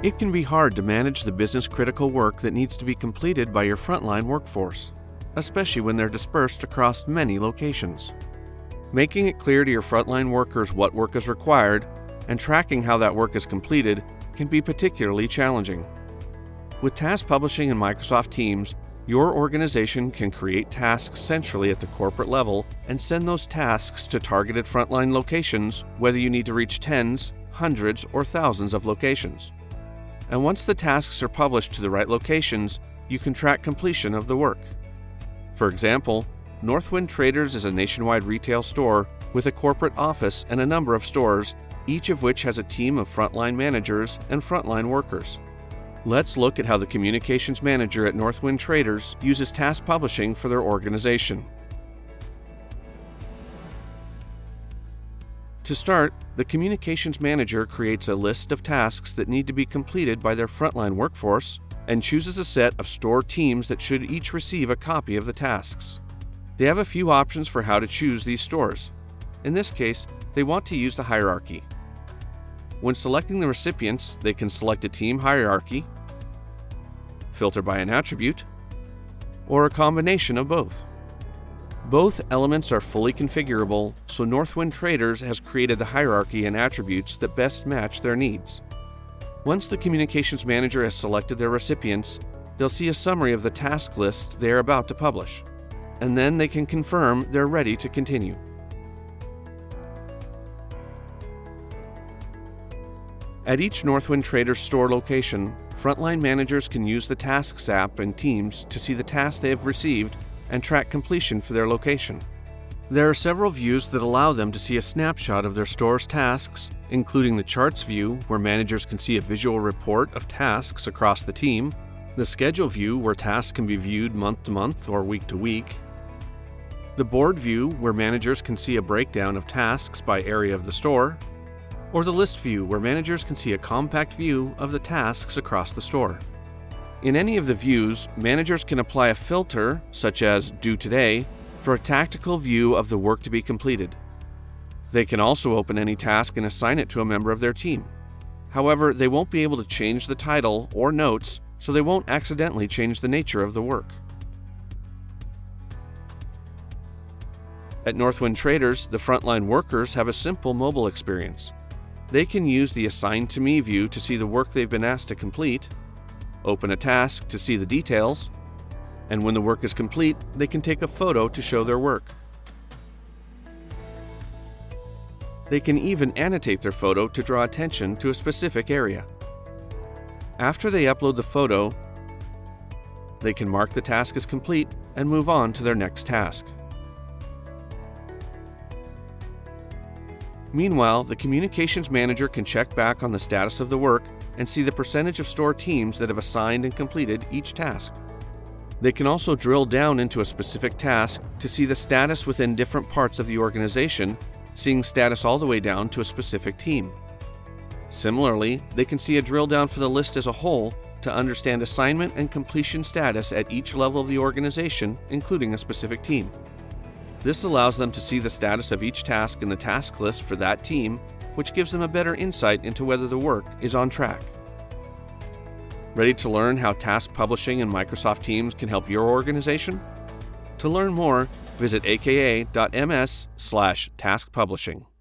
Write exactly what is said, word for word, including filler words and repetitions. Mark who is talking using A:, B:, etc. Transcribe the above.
A: It can be hard to manage the business-critical work that needs to be completed by your frontline workforce, especially when they're dispersed across many locations. Making it clear to your frontline workers what work is required and tracking how that work is completed can be particularly challenging. With task publishing in Microsoft Teams, your organization can create tasks centrally at the corporate level and send those tasks to targeted frontline locations, whether you need to reach tens, hundreds, or thousands of locations. And once the tasks are published to the right locations, you can track completion of the work. For example, Northwind Traders is a nationwide retail store with a corporate office and a number of stores, each of which has a team of frontline managers and frontline workers. Let's look at how the communications manager at Northwind Traders uses task publishing for their organization. To start, the communications manager creates a list of tasks that need to be completed by their frontline workforce and chooses a set of store teams that should each receive a copy of the tasks. They have a few options for how to choose these stores. In this case, they want to use the hierarchy. When selecting the recipients, they can select a team hierarchy, filter by an attribute, or a combination of both. Both elements are fully configurable, so Northwind Traders has created the hierarchy and attributes that best match their needs. Once the communications manager has selected their recipients, they'll see a summary of the task list they are about to publish, and then they can confirm they're ready to continue. At each Northwind Traders store location, frontline managers can use the Tasks app and Teams to see the tasks they have received and track completion for their location. There are several views that allow them to see a snapshot of their store's tasks, including the Charts view, where managers can see a visual report of tasks across the team, the Schedule view, where tasks can be viewed month to month or week to week, the Board view, where managers can see a breakdown of tasks by area of the store, or the List view, where managers can see a compact view of the tasks across the store. In any of the views, managers can apply a filter, such as Due Today, for a tactical view of the work to be completed. They can also open any task and assign it to a member of their team. However, they won't be able to change the title or notes, so they won't accidentally change the nature of the work. At Northwind Traders, the frontline workers have a simple mobile experience. They can use the Assign to Me view to see the work they've been asked to complete, open a task to see the details, and when the work is complete, they can take a photo to show their work. They can even annotate their photo to draw attention to a specific area. After they upload the photo, they can mark the task as complete and move on to their next task. Meanwhile, the communications manager can check back on the status of the work and see the percentage of store teams that have assigned and completed each task. They can also drill down into a specific task to see the status within different parts of the organization, seeing status all the way down to a specific team. Similarly, they can see a drill down for the list as a whole to understand assignment and completion status at each level of the organization, including a specific team. This allows them to see the status of each task in the task list for that team, which gives them a better insight into whether the work is on track. Ready to learn how task publishing in Microsoft Teams can help your organization? To learn more, visit a k a dot m s slash task publishing.